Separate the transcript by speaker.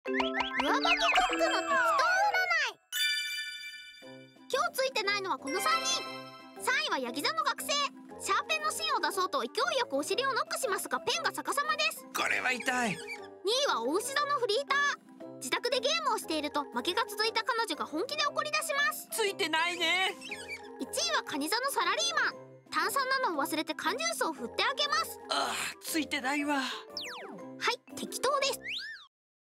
Speaker 1: 上履きクックの適当占い。今日ついてないのはこの3人。3位はヤギ座の学生。シャーペンの芯を出そうと勢いよくお尻をノックしますがペンが逆さまです。
Speaker 2: これは痛い。
Speaker 1: 2位はお牛座のフリーター。自宅でゲームをしていると負けが続いた彼女が本気で怒り出します。
Speaker 2: ついてないね。
Speaker 1: 1位はカニ座のサラリーマン。炭酸なのを忘れて缶ジュースを振ってあげます。
Speaker 2: ああ、ついてないわ。
Speaker 1: はい、適当です。